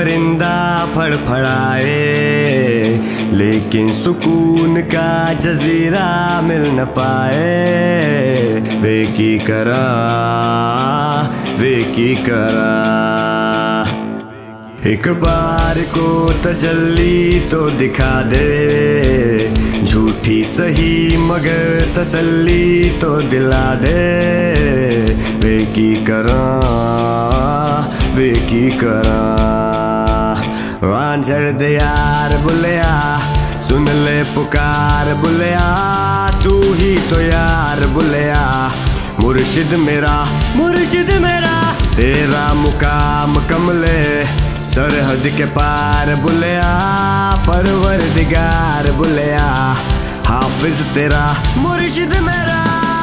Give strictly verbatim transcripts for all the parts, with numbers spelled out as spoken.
परिंदा फड़फड़ाए, लेकिन सुकून का जजीरा मिल न पाए। वे की करा वे की करा एक बार को तजल्ली तो दिखा दे, झूठी सही मगर तसल्ली तो दिला दे। वे की करा वे की करा रांझड़ दे यार बुलिया, सुन ले पुकार बुलिया, तू ही तो यार बुलिया। मुर्शिद मेरा मुर्शिद मेरा, तेरा मुकाम कमले सरहद के पार बुलिया। परवरदिगार बुलिया, हाफिज तेरा मुर्शिद मेरा।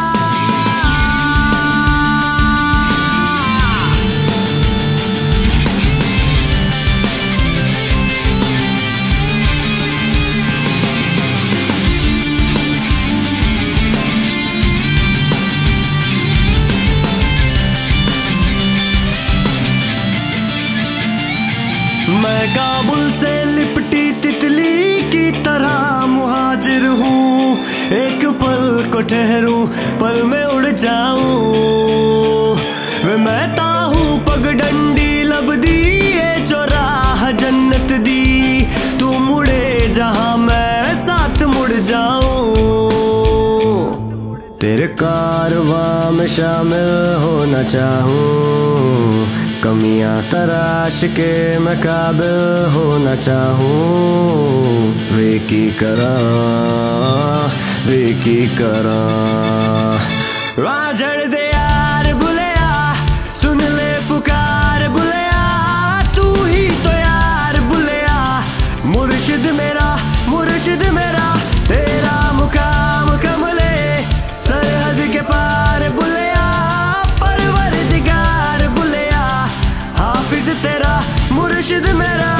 मैं काबुल से लिपटी तितली की तरह मुहाजिर हूँ, एक पल को ठहरूं पल में उड़ जाऊं। वे मैं ताहूँ पगडंडी लब दी, ये जो राह जन्नत दी। तू मुड़े जहाँ मैं साथ मुड़ जाऊं। तेरे कारवां में शामिल होना चाहूँ, कमियां तराश के मैं काबिल होना चाहूँ। वे की करा वे की करा रांझड़ दे यार बुलिया, सुन ले पुकार बुलिया, तू ही तो यार बुलिया। मुर्शिद मेरा मुर्शिद मेरा, तेरा मुकाम कमले सरहद के पार बुलिया। परवरदिगार बुलिया, हाफिज तेरा मुर्शिद मेरा।